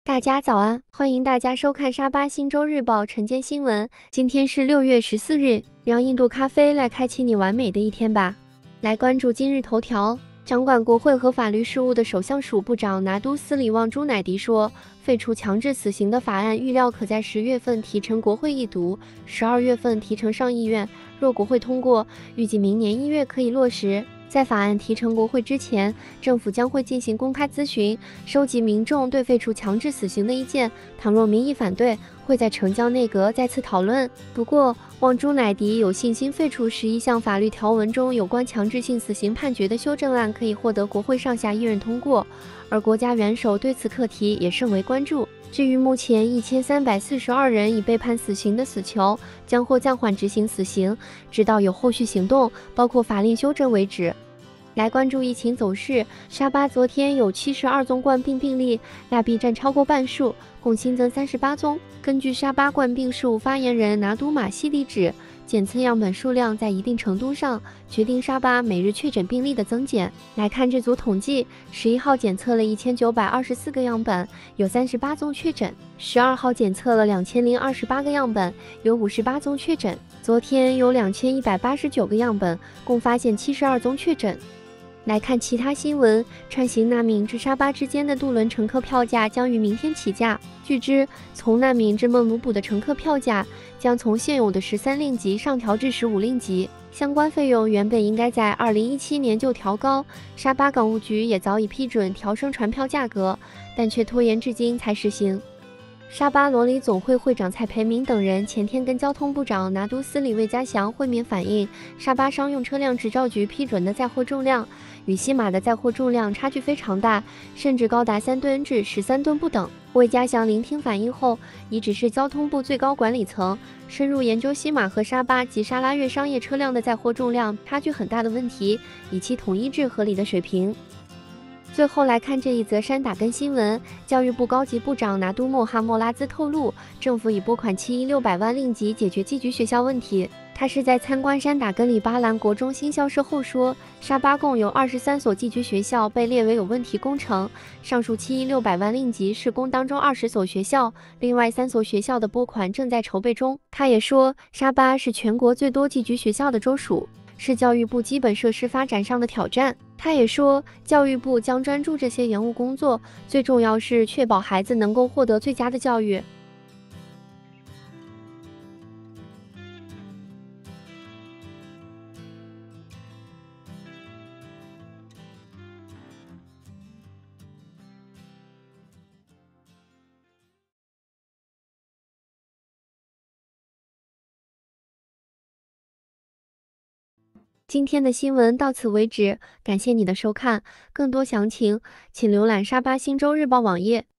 大家早安，欢迎大家收看沙巴新州日报晨间新闻。今天是6月14日，让印度咖啡来开启你完美的一天吧。来关注今日头条。掌管国会和法律事务的首相署部长拿督斯里旺朱乃迪说，废除强制死刑的法案预料可在10月份提呈国会议读，12月份提呈上议院。若国会通过，预计明年1月可以落实。在法案提呈国会之前，政府将会进行公开咨询，收集民众对废除强制死刑的意见。倘若民意反对，会在呈交内阁再次讨论。不过，旺朱乃迪有信心废除11项法律条文中有关强制性死刑判决的修正案可以获得国会上下议院通过，而国家元首对此课题也甚为关注。至于目前1342人已被判死刑的死囚，将或暂缓执行死刑，直到有后续行动，包括法令修正为止。来关注疫情走势，沙巴昨天有72宗冠病病例，亚庇占超过半数，共新增38宗。根据沙巴冠病事务发言人拿督马西里指，检测样本数量在一定程度上决定沙巴每日确诊病例的增减。来看这组统计，11号检测了1924个样本，有38宗确诊；12号检测了2028个样本，有58宗确诊；昨天有2189个样本，共发现72宗确诊。来看其他新闻，川行纳敏至沙巴之间的渡轮乘客票价将于明天起价。据知，从纳敏至孟卢卜的乘客票价将从现有的13令吉上调至15令吉，相关费用原本应该在2017年就调高。沙巴港务局也早已批准调升船票价格，但却拖延至今才实行。沙巴罗里总会会长蔡培明等人前天跟交通部长拿督斯里魏家祥会面，反映沙巴商用车辆执照局批准的载货重量与西马的载货重量差距非常大，甚至高达3吨至13吨不等。魏家祥聆听反映后，已指示交通部最高管理层深入研究西马和沙巴及沙拉越商业车辆的载货重量差距很大的问题，以其统一至合理的水平。最后来看这一则山打根新闻，教育部高级部长拿督莫哈莫拉兹透露，政府已拨款7亿600万令吉解决寄居学校问题。他是在参观山打根里巴兰国中新校舍后说，沙巴共有23所寄居学校被列为有问题工程，上述7亿600万令吉是供当中20所学校，另外3所学校的拨款正在筹备中。他也说，沙巴是全国最多寄居学校的州属，是教育部基本设施发展上的挑战。他也说，教育部将专注这些延误工作，最重要是确保孩子能够获得最佳的教育。今天的新闻到此为止，感谢你的收看。更多详情，请浏览沙巴新州日报网页。